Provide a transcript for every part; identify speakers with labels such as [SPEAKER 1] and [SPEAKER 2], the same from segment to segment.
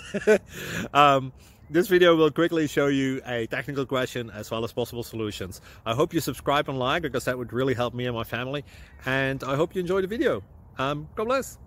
[SPEAKER 1] This video will quickly show you a technical question as well as possible solutions. I hope you subscribe and like, because that would really help me and my family. And I hope you enjoy the video. God bless.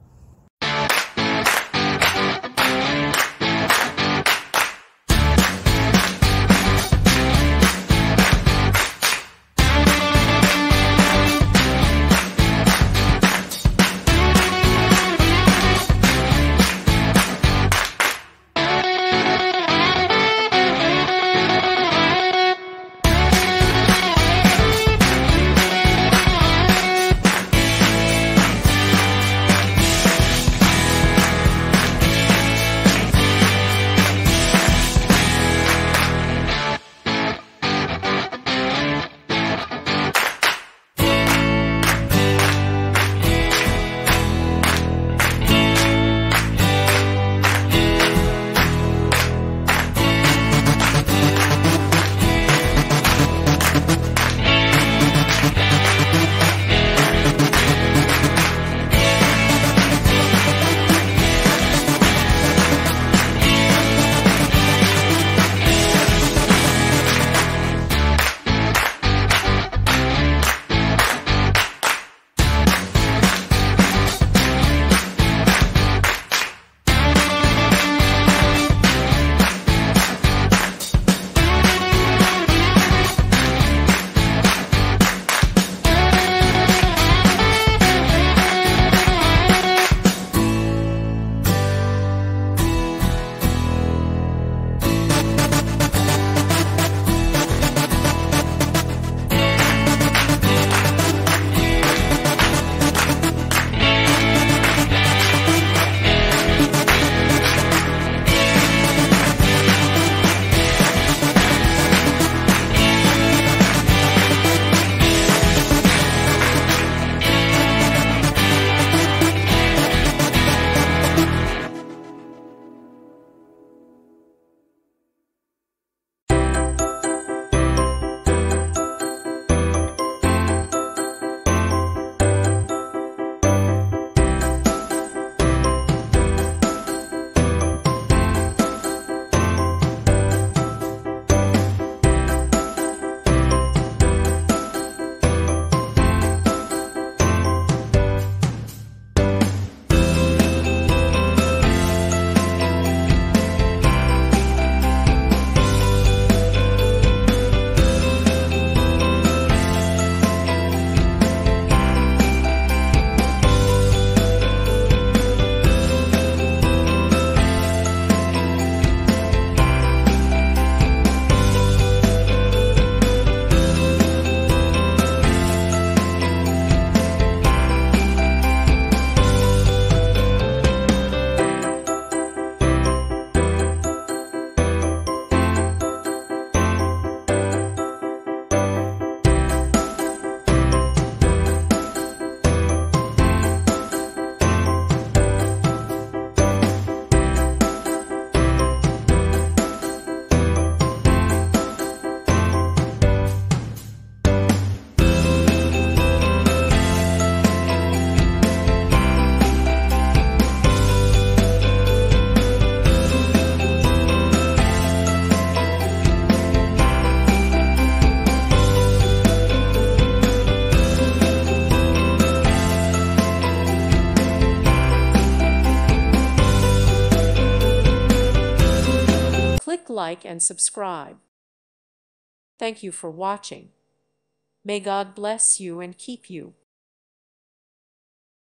[SPEAKER 2] Click like and subscribe. Thank you for watching. May God bless you and keep you.